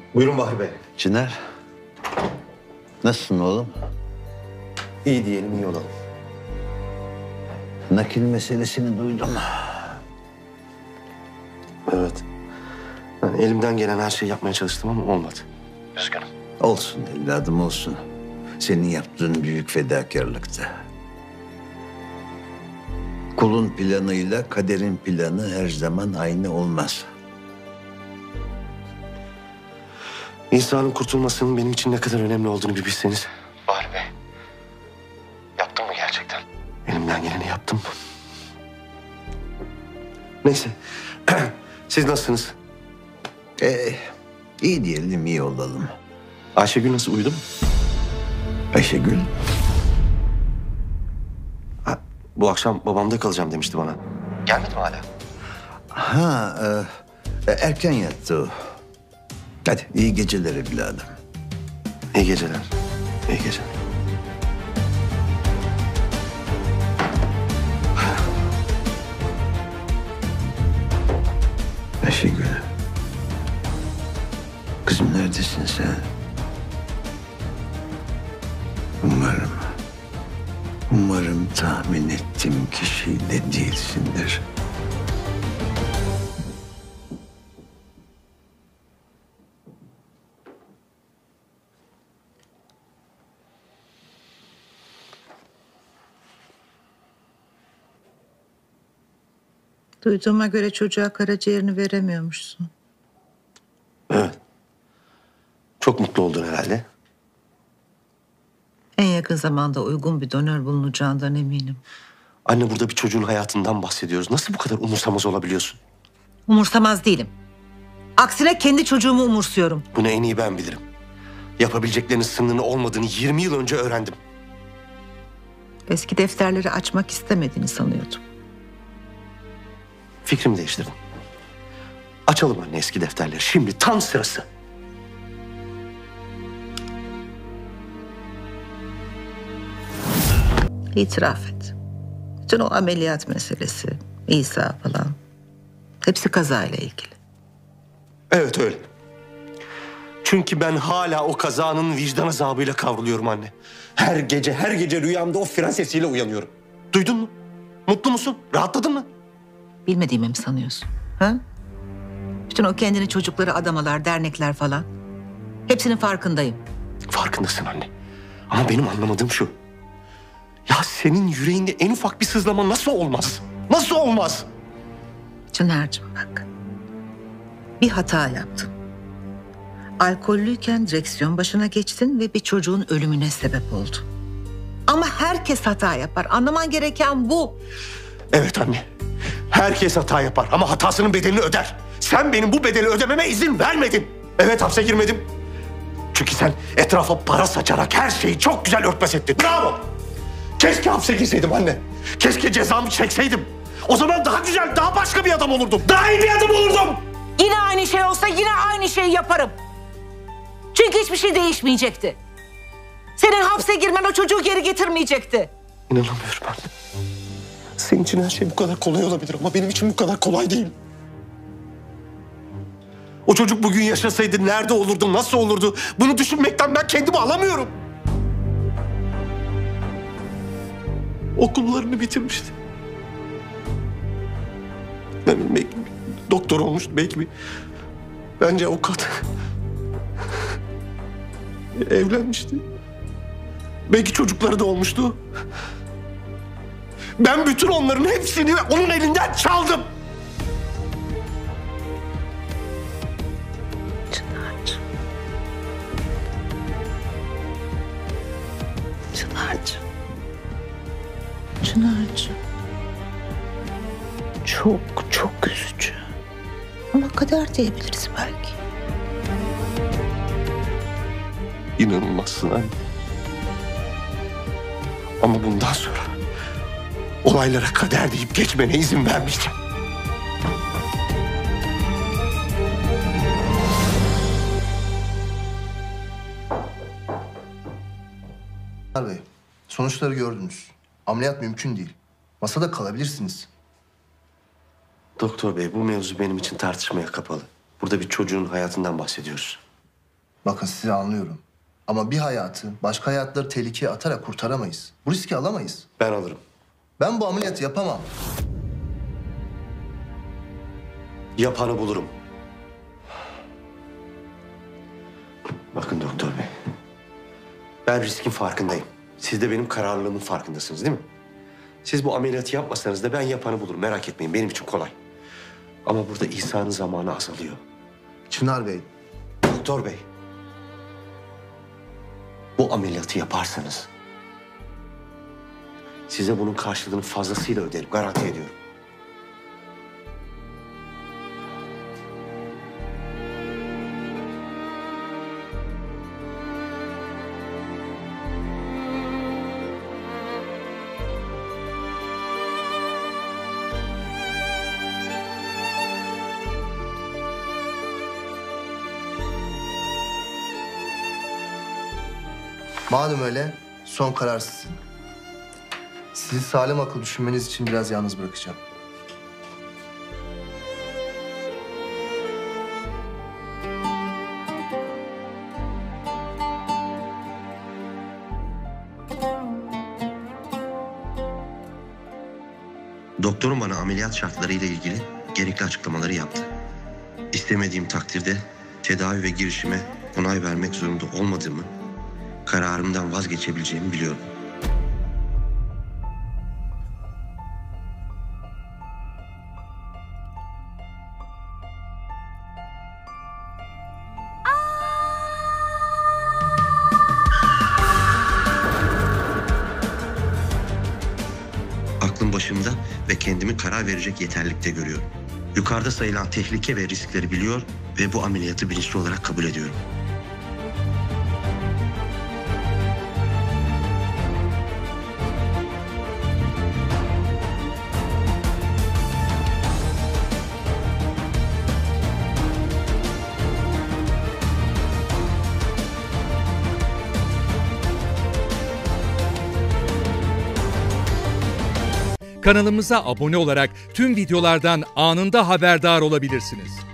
Buyurun Bahri Bey. Çınar, nasılsın oğlum? İyi diyelim, iyi olalım. Nakil meselesini duydum. Evet. Ben elimden gelen her şeyi yapmaya çalıştım ama olmadı. Üzgünüm. Olsun evladım olsun. Senin yaptığın büyük fedakarlıktı. Kulun planıyla kaderin planı her zaman aynı olmaz. İsa'nın kurtulmasının benim için ne kadar önemli olduğunu bir bilseniz. Bahri Bey. Yaptım mı gerçekten? Elimden geleni yaptım. Neyse. Siz nasılsınız? İyi diyelim, iyi olalım. Ayşegül nasıl, uyudu mu? Ayşegül, Bu akşam babamda kalacağım demişti bana. Gelmedi mi hala? erken yattı o. Hadi iyi geceler evladım. İyi geceler. İyi geceler. Ayşegül. Kızım neredesin sen? Umarım tahmin ettiğim kişiyle değilsindir. Duyduğuma göre çocuğa karaciğerini veremiyormuşsun. Evet. Çok mutlu oldun herhalde. En yakın zamanda uygun bir donör bulunacağından eminim. Anne, burada bir çocuğun hayatından bahsediyoruz. Nasıl bu kadar umursamaz olabiliyorsun? Umursamaz değilim. Aksine kendi çocuğumu umursuyorum. Bunu en iyi ben bilirim. Yapabileceklerinin sınırını olmadığını 20 yıl önce öğrendim. Eski defterleri açmak istemediğini sanıyordum. Fikrimi değiştirdim. Açalım anne eski defterleri. Şimdi tam sırası. İtiraf et. Bütün o ameliyat meselesi, İsa falan. Hepsi kazayla ilgili. Evet öyle. Çünkü ben hala o kazanın vicdan azabıyla kavruluyorum anne. Her gece rüyamda o fren sesiyle uyanıyorum. Duydun mu? Mutlu musun? Rahatladın mı? Bilmediğimi mi sanıyorsun? Ha? Bütün o kendini çocukları adamalar, dernekler falan. Hepsinin farkındayım. Farkındasın anne. Ama benim anlamadığım şu. Ya senin yüreğinde en ufak bir sızlama nasıl olmaz? Nasıl olmaz? Çınar'cığım bak. Bir hata yaptın. Alkollüyken direksiyon başına geçtin ve bir çocuğun ölümüne sebep oldun. Ama herkes hata yapar. Anlaman gereken bu. Evet anne. Herkes hata yapar ama hatasının bedelini öder. Sen benim bu bedeli ödememe izin vermedin. Evet, hapse girmedim. Çünkü sen etrafa para saçarak her şeyi çok güzel örtbas ettin. Bravo. Keşke hapse girseydim anne. Keşke cezamı çekseydim. O zaman daha güzel, daha başka bir adam olurdum. Daha iyi bir adam olurdum. Yine aynı şey olsa yine aynı şeyi yaparım. Çünkü hiçbir şey değişmeyecekti. Senin hapse girmen o çocuğu geri getirmeyecekti. İnanamıyorum anne. Senin için her şey bu kadar kolay olabilir ama benim için bu kadar kolay değil. O çocuk bugün yaşasaydı nerede olurdu, nasıl olurdu? Bunu düşünmekten ben kendimi alamıyorum. Okullarını bitirmişti. Belki bir doktor olmuştu, belki bir... Bence avukat. Evlenmişti. Belki çocukları da olmuştu. Ben bütün onların hepsini onun elinden çaldım. Çınar'cığım. Çınar'cığım. Çınar'cığım. Çok üzücü. Ama kader diyebiliriz belki. İnanılmazsın anne. Ama bundan sonra olaylara kader deyip geçmene izin vermeyeceğim. Bey, sonuçları gördünüz. Ameliyat mümkün değil. Masada kalabilirsiniz. Doktor bey, bu mevzu benim için tartışmaya kapalı. Burada bir çocuğun hayatından bahsediyoruz. Bakın sizi anlıyorum. Ama bir hayatı başka hayatları tehlikeye atarak kurtaramayız. Bu riski alamayız. Ben alırım. Ben bu ameliyatı yapamam. Yapanı bulurum. Bakın doktor bey. Ben riskin farkındayım. Siz de benim kararlılığımın farkındasınız değil mi? Siz bu ameliyatı yapmasanız da ben yapanı bulurum. Merak etmeyin, benim için kolay. Ama burada İsa'nın zamanı azalıyor. Çınar Bey, Doktor bey. Bu ameliyatı yaparsanız size bunun karşılığını fazlasıyla öderim. Garanti ediyorum. madem öyle son karar sizin. Sizi salim akıl düşünmeniz için biraz yalnız bırakacağım. Doktorum bana ameliyat şartlarıyla ilgili gerekli açıklamaları yaptı. İstemediğim takdirde tedavi ve girişime onay vermek zorunda olmadığımı, kararımdan vazgeçebileceğimi biliyorum. Aklım başımda ve kendimi karar verecek yeterlikte görüyorum. Yukarıda sayılan tehlike ve riskleri biliyor ve bu ameliyatı bilinçli olarak kabul ediyorum. Kanalımıza abone olarak tüm videolardan anında haberdar olabilirsiniz.